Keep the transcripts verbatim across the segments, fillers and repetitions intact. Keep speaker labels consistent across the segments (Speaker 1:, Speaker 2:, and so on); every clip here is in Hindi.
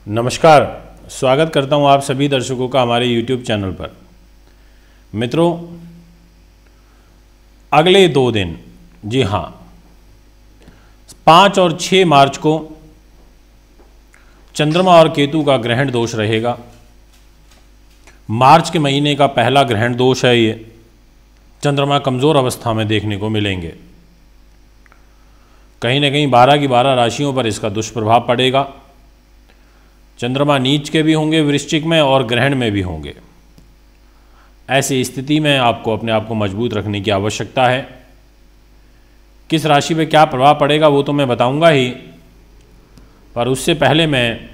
Speaker 1: नमस्कार, स्वागत करता हूं आप सभी दर्शकों का हमारे यूट्यूब चैनल पर। मित्रों, अगले दो दिन, जी हाँ, पाँच और छः मार्च को चंद्रमा और केतु का ग्रहण दोष रहेगा। मार्च के महीने का पहला ग्रहण दोष है ये। चंद्रमा कमज़ोर अवस्था में देखने को मिलेंगे। कहीं ना कहीं बारह की बारह राशियों पर इसका दुष्प्रभाव पड़ेगा। चंद्रमा नीच के भी होंगे वृश्चिक में और ग्रहण में भी होंगे। ऐसी स्थिति में आपको अपने आप को मजबूत रखने की आवश्यकता है। किस राशि पे क्या प्रभाव पड़ेगा वो तो मैं बताऊंगा ही, पर उससे पहले मैं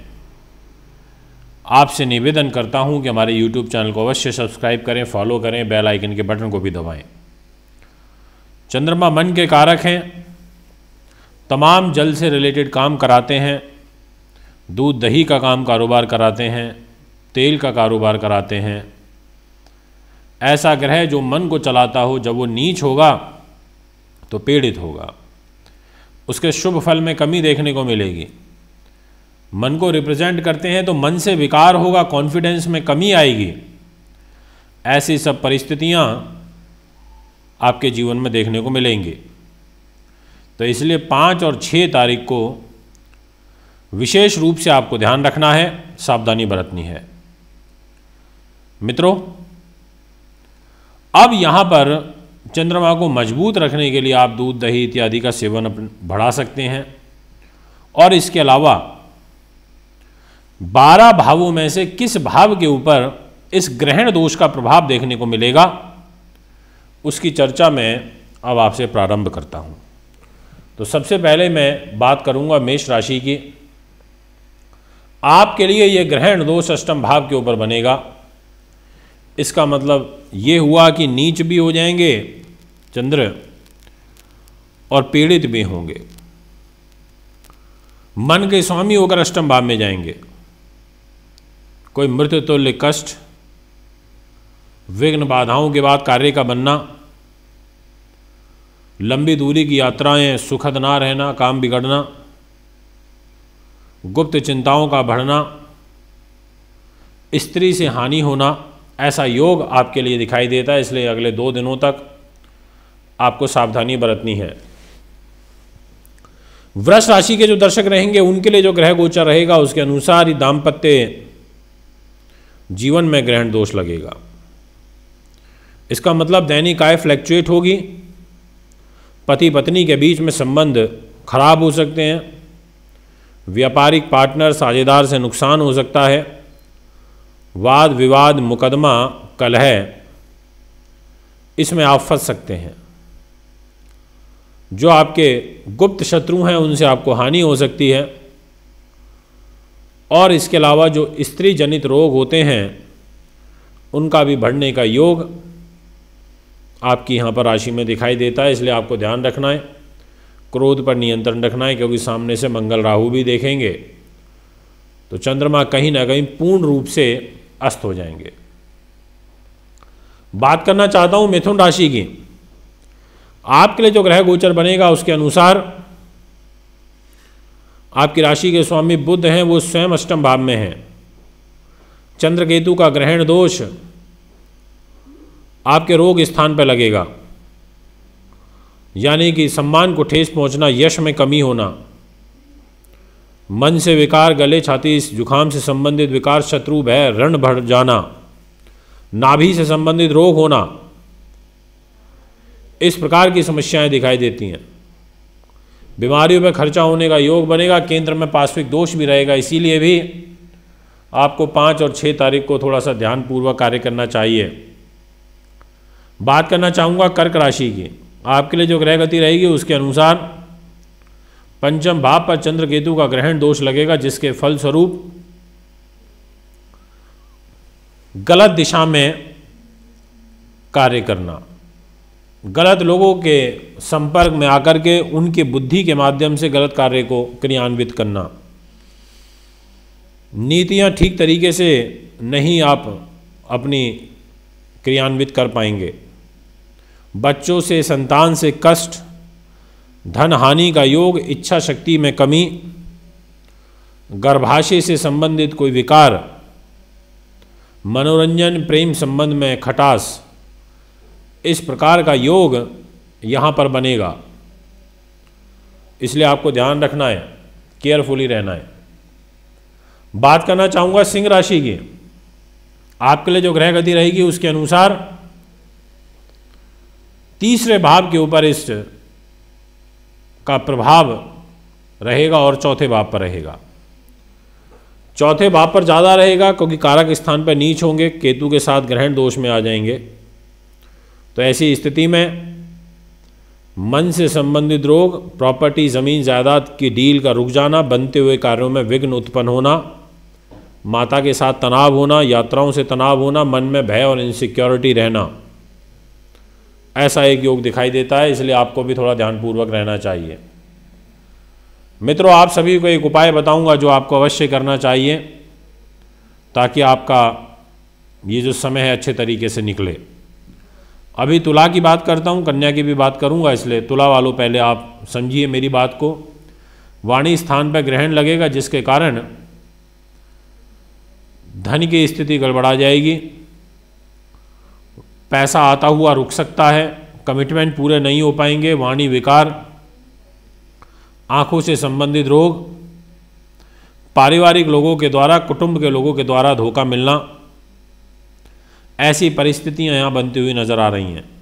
Speaker 1: आपसे निवेदन करता हूं कि हमारे यूट्यूब चैनल को अवश्य सब्सक्राइब करें, फॉलो करें, बेल आइकन के बटन को भी दबाएं। चंद्रमा मन के कारक हैं, तमाम जल से रिलेटेड काम कराते हैं, दूध दही का काम कारोबार कराते हैं, तेल का कारोबार कराते हैं। ऐसा ग्रह जो मन को चलाता हो, जब वो नीच होगा तो पीड़ित होगा, उसके शुभ फल में कमी देखने को मिलेगी। मन को रिप्रेजेंट करते हैं तो मन से विकार होगा, कॉन्फिडेंस में कमी आएगी। ऐसी सब परिस्थितियां आपके जीवन में देखने को मिलेंगी। तो इसलिए पाँच और छः तारीख को विशेष रूप से आपको ध्यान रखना है, सावधानी बरतनी है। मित्रों, अब यहाँ पर चंद्रमा को मजबूत रखने के लिए आप दूध दही इत्यादि का सेवन बढ़ा सकते हैं। और इसके अलावा बारह भावों में से किस भाव के ऊपर इस ग्रहण दोष का प्रभाव देखने को मिलेगा, उसकी चर्चा मैं अब आपसे प्रारंभ करता हूँ। तो सबसे पहले मैं बात करूँगा मेष राशि की। आपके लिए यह ग्रहण दोष अष्टम भाव के ऊपर बनेगा। इसका मतलब ये हुआ कि नीच भी हो जाएंगे चंद्र और पीड़ित भी होंगे। मन के स्वामी होकर अष्टम भाव में जाएंगे। कोई मृत्यु तुल्य कष्ट, विघ्न बाधाओं के बाद कार्य का बनना, लंबी दूरी की यात्राएं सुखद ना रहना, काम बिगड़ना, गुप्त चिंताओं का बढ़ना, स्त्री से हानि होना, ऐसा योग आपके लिए दिखाई देता है। इसलिए अगले दो दिनों तक आपको सावधानी बरतनी है। वृष राशि के जो दर्शक रहेंगे उनके लिए जो ग्रह गोचर रहेगा उसके अनुसार ही दाम्पत्य जीवन में ग्रहण दोष लगेगा। इसका मतलब दैनिक आय फ्लैक्चुएट होगी, पति पत्नी के बीच में संबंध खराब हो सकते हैं, व्यापारिक पार्टनर साझेदार से नुकसान हो सकता है, वाद विवाद मुकदमा कलह इसमें आप फंस सकते हैं। जो आपके गुप्त शत्रु हैं उनसे आपको हानि हो सकती है। और इसके अलावा जो स्त्री जनित रोग होते हैं उनका भी बढ़ने का योग आपकी यहाँ पर राशि में दिखाई देता है। इसलिए आपको ध्यान रखना है, क्रोध पर नियंत्रण रखना है, क्योंकि सामने से मंगल राहु भी देखेंगे तो चंद्रमा कहीं ना कहीं पूर्ण रूप से अस्त हो जाएंगे। बात करना चाहता हूं मिथुन राशि की। आपके लिए जो ग्रह गोचर बनेगा उसके अनुसार आपकी राशि के स्वामी बुध हैं, वो स्वयं अष्टम भाव में हैं। चंद्र केतु का ग्रहण दोष आपके रोग स्थान पर लगेगा, यानी कि सम्मान को ठेस पहुंचना, यश में कमी होना, मन से विकार, गले छाती जुखाम से संबंधित विकार, शत्रु भय, रण बढ़ जाना, नाभि से संबंधित रोग होना, इस प्रकार की समस्याएं दिखाई देती हैं। बीमारियों में खर्चा होने का योग बनेगा। केंद्र में पार्श्विक दोष भी रहेगा, इसीलिए भी आपको पाँच और छः तारीख को थोड़ा सा ध्यानपूर्वक कार्य करना चाहिए। बात करना चाहूँगा कर्क राशि की। आपके लिए जो ग्रह गति रहेगी उसके अनुसार पंचम भाव पर चंद्र केतु का ग्रहण दोष लगेगा, जिसके फलस्वरूप गलत दिशा में कार्य करना, गलत लोगों के संपर्क में आकर के उनकी बुद्धि के माध्यम से गलत कार्य को क्रियान्वित करना, नीतियां ठीक तरीके से नहीं आप अपनी क्रियान्वित कर पाएंगे, बच्चों से, संतान से कष्ट, धन हानि का योग, इच्छा शक्ति में कमी, गर्भाशय से संबंधित कोई विकार, मनोरंजन, प्रेम संबंध में खटास, इस प्रकार का योग यहाँ पर बनेगा। इसलिए आपको ध्यान रखना है, केयरफुली रहना है। बात करना चाहूँगा सिंह राशि की। आपके लिए जो ग्रह गति रहेगी उसके अनुसार तीसरे भाव के ऊपर इस का प्रभाव रहेगा और चौथे भाव पर रहेगा। चौथे भाव पर ज़्यादा रहेगा क्योंकि कारक स्थान पर नीच होंगे, केतु के साथ ग्रहण दोष में आ जाएंगे। तो ऐसी स्थिति में मन से संबंधित रोग, प्रॉपर्टी, ज़मीन जायदाद की डील का रुक जाना, बनते हुए कार्यों में विघ्न उत्पन्न होना, माता के साथ तनाव होना, यात्राओं से तनाव होना, मन में भय और इनसिक्योरिटी रहना, ऐसा एक योग दिखाई देता है। इसलिए आपको भी थोड़ा ध्यानपूर्वक रहना चाहिए। मित्रों, आप सभी को एक उपाय बताऊंगा जो आपको अवश्य करना चाहिए ताकि आपका ये जो समय है अच्छे तरीके से निकले। अभी तुला की बात करता हूँ, कन्या की भी बात करूँगा, इसलिए तुला वालों पहले आप समझिए मेरी बात को। वाणी स्थान पर ग्रहण लगेगा जिसके कारण धन की स्थिति गड़बड़ा जाएगी, पैसा आता हुआ रुक सकता है, कमिटमेंट पूरे नहीं हो पाएंगे, वाणी विकार, आँखों से संबंधित रोग, पारिवारिक लोगों के द्वारा, कुटुंब के लोगों के द्वारा धोखा मिलना, ऐसी परिस्थितियां यहां बनती हुई नजर आ रही हैं।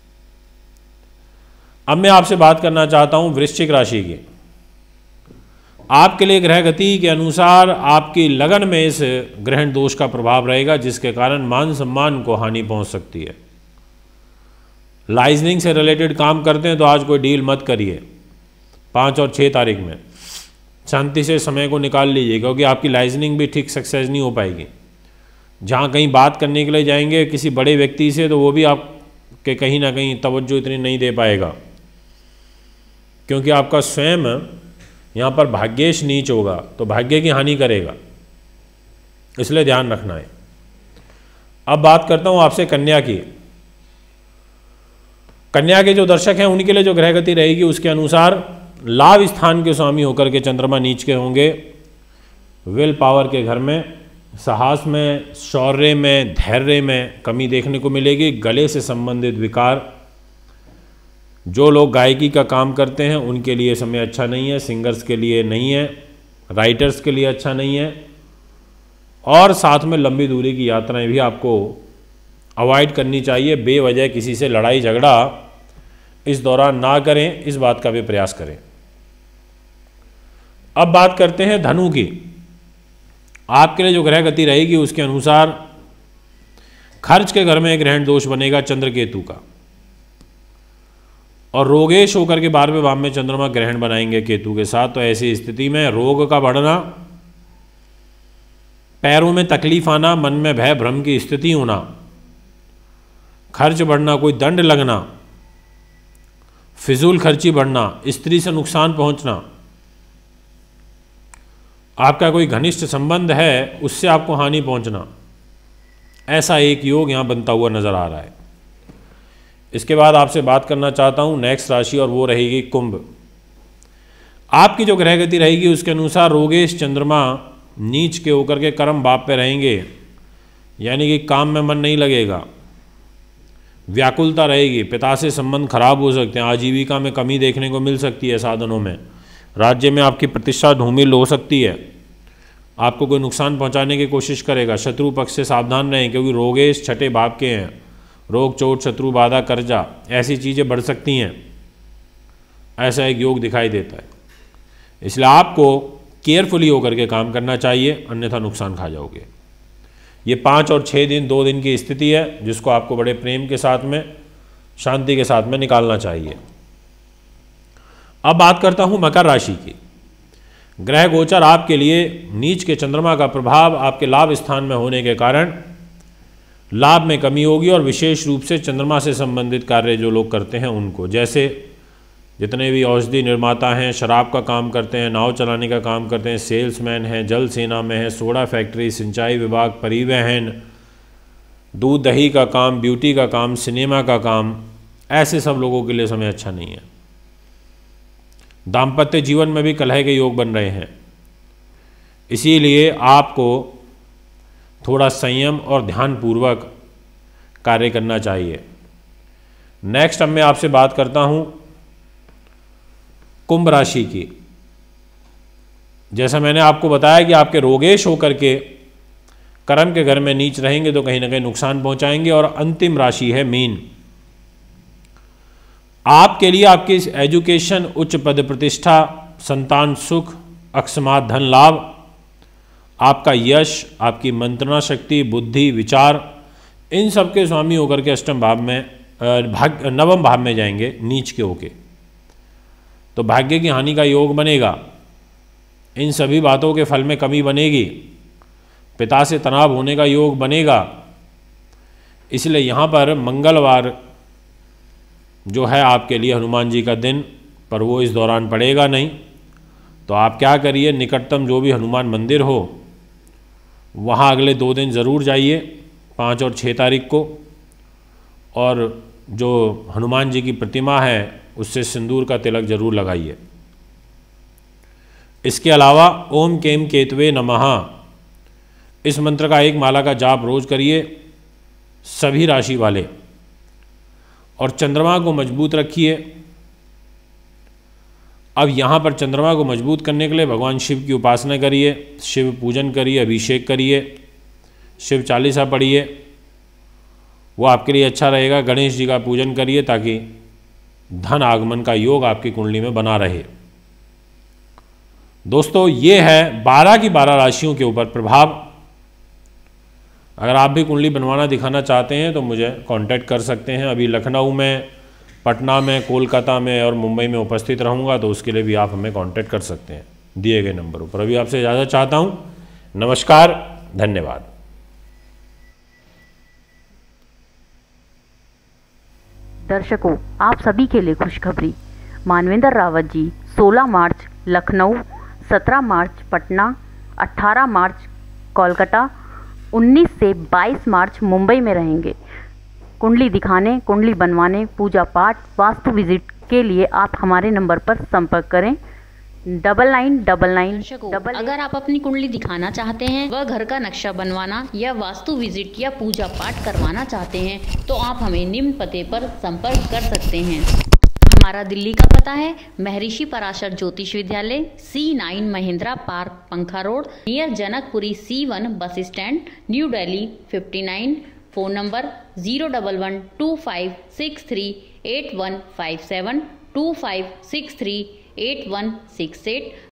Speaker 1: अब मैं आपसे बात करना चाहता हूं वृश्चिक राशि की। आपके लिए ग्रह गति के अनुसार आपकी लगन में इस ग्रहण दोष का प्रभाव रहेगा जिसके कारण मान सम्मान को हानि पहुंच सकती है। लाइजनिंग से रिलेटेड काम करते हैं तो आज कोई डील मत करिए। पाँच और छः तारीख में शांति से समय को निकाल लीजिए क्योंकि आपकी लाइजनिंग भी ठीक सक्सेस नहीं हो पाएगी। जहाँ कहीं बात करने के लिए जाएंगे किसी बड़े व्यक्ति से तो वो भी आपके कहीं ना कहीं तवज्जो इतनी नहीं दे पाएगा क्योंकि आपका स्वयं यहाँ पर भाग्येश नीच होगा तो भाग्य की हानि करेगा, इसलिए ध्यान रखना है। अब बात करता हूँ आपसे कन्या की। कन्या के जो दर्शक हैं उनके लिए जो ग्रह गति रहेगी उसके अनुसार लाभ स्थान के स्वामी होकर के चंद्रमा नीच के होंगे। विल पावर के घर में, साहस में, शौर्य में, धैर्य में कमी देखने को मिलेगी। गले से संबंधित विकार, जो लोग गायकी का काम करते हैं उनके लिए समय अच्छा नहीं है, सिंगर्स के लिए नहीं है, राइटर्स के लिए अच्छा नहीं है। और साथ में लंबी दूरी की यात्राएं भी आपको अवॉइड करनी चाहिए। बेवजह किसी से लड़ाई झगड़ा इस दौरान ना करें, इस बात का भी प्रयास करें। अब बात करते हैं धनु की। आपके लिए जो ग्रह गति रहेगी उसके अनुसार खर्च के घर में एक ग्रहण दोष बनेगा चंद्र केतु का, और रोगेश होकर के बारहवें भाव में चंद्रमा ग्रहण बनाएंगे केतु के साथ। तो ऐसी स्थिति में रोग का बढ़ना, पैरों में तकलीफ आना, मन में भय भ्रम की स्थिति होना, खर्च बढ़ना, कोई दंड लगना, फिजूल खर्ची बढ़ना, स्त्री से नुकसान पहुंचना, आपका कोई घनिष्ठ संबंध है उससे आपको हानि पहुंचना, ऐसा एक योग यहाँ बनता हुआ नजर आ रहा है। इसके बाद आपसे बात करना चाहता हूँ नेक्स्ट राशि और वो रहेगी कुंभ। आपकी जो ग्रह गति रहेगी उसके अनुसार रोगेश चंद्रमा नीच के होकर के कर्म भाव पे रहेंगे, यानी कि काम में मन नहीं लगेगा, व्याकुलता रहेगी, पिता से संबंध खराब हो सकते हैं, आजीविका में कमी देखने को मिल सकती है, साधनों में, राज्य में आपकी प्रतिष्ठा धूमिल हो सकती है, आपको कोई नुकसान पहुंचाने की कोशिश करेगा। शत्रु पक्ष से सावधान रहें क्योंकि रोगेश छठे भाव के हैं, रोग चोट शत्रु बाधा कर्जा ऐसी चीज़ें बढ़ सकती हैं, ऐसा एक योग दिखाई देता है। इसलिए आपको केयरफुली होकर के काम करना चाहिए, अन्यथा नुकसान खा जाओगे। ये पाँच और छः दिन दो दिन की स्थिति है जिसको आपको बड़े प्रेम के साथ में, शांति के साथ में निकालना चाहिए। अब बात करता हूँ मकर राशि की। ग्रह गोचर आपके लिए नीच के चंद्रमा का प्रभाव आपके लाभ स्थान में होने के कारण लाभ में कमी होगी, और विशेष रूप से चंद्रमा से संबंधित कार्य जो लोग करते हैं उनको, जैसे जितने भी औषधि निर्माता हैं, शराब का काम करते हैं, नाव चलाने का काम करते हैं, सेल्समैन हैं, जल सेना में है, सोडा फैक्ट्री, सिंचाई विभाग, परिवहन, दूध दही का काम, ब्यूटी का काम, सिनेमा का काम, ऐसे सब लोगों के लिए समय अच्छा नहीं है। दाम्पत्य जीवन में भी कलह के योग बन रहे हैं। इसीलिए आपको थोड़ा संयम और ध्यानपूर्वक कार्य करना चाहिए। नेक्स्ट अब मैं आपसे बात करता हूँ कुंभ राशि की। जैसा मैंने आपको बताया कि आपके रोगेश होकर के कर्म के घर में नीच रहेंगे तो कहीं ना कहीं नुकसान पहुंचाएंगे। और अंतिम राशि है मीन। आपके लिए आपकी एजुकेशन, उच्च पद प्रतिष्ठा, संतान सुख, अकस्मात धन लाभ, आपका यश, आपकी मंत्रणा शक्ति, बुद्धि, विचार, इन सब के स्वामी होकर के अष्टम भाव में भाग नवम भाव में जाएंगे नीच के होके, तो भाग्य की हानि का योग बनेगा। इन सभी बातों के फल में कमी बनेगी। पिता से तनाव होने का योग बनेगा। इसलिए यहाँ पर मंगलवार जो है आपके लिए हनुमान जी का दिन, पर वो इस दौरान पड़ेगा नहीं। तो आप क्या करिए, निकटतम जो भी हनुमान मंदिर हो वहाँ अगले दो दिन ज़रूर जाइए, पाँच और छः तारीख को, और जो हनुमान जी की प्रतिमा है उससे सिंदूर का तिलक जरूर लगाइए। इसके अलावा ओम केम केतवे नमः इस मंत्र का एक माला का जाप रोज करिए सभी राशि वाले। और चंद्रमा को मजबूत रखिए। अब यहाँ पर चंद्रमा को मजबूत करने के लिए भगवान शिव की उपासना करिए, शिव पूजन करिए, अभिषेक करिए, शिव चालीसा पढ़िए, वो आपके लिए अच्छा रहेगा। गणेश जी का पूजन करिए ताकि धन आगमन का योग आपकी कुंडली में बना रहे। दोस्तों, ये है बारह की बारह राशियों के ऊपर प्रभाव। अगर आप भी कुंडली बनवाना दिखाना चाहते हैं तो मुझे कांटेक्ट कर सकते हैं। अभी लखनऊ में, पटना में, कोलकाता में और मुंबई में उपस्थित रहूँगा, तो उसके लिए भी आप हमें कांटेक्ट कर सकते हैं दिए गए नंबरों पर। अभी आपसे इजाज़त चाहता हूँ। नमस्कार, धन्यवाद।
Speaker 2: दर्शकों, आप सभी के लिए खुशखबरी। मानवेंद्र रावत जी सोलह मार्च लखनऊ, सत्रह मार्च पटना, अठारह मार्च कोलकाता, उन्नीस से बाईस मार्च मुंबई में रहेंगे। कुंडली दिखाने, कुंडली बनवाने, पूजा पाठ, वास्तु विजिट के लिए आप हमारे नंबर पर संपर्क करें double nine double nine double.
Speaker 3: अगर आप अपनी कुंडली दिखाना चाहते हैं, वह घर का नक्शा बनवाना या वास्तु विजिट या पूजा पाठ करवाना चाहते हैं, तो आप हमें निम्न पते पर संपर्क कर सकते हैं। हमारा दिल्ली का पता है महर्षि Parashar Jyotish Vidyalaya, C nine Mahindra park, Pankha road, near Janakpuri, C one bus stand, new Delhi fifty nine. Phone number zero double one two five six three eight one five seven, two five six three eight one six eight.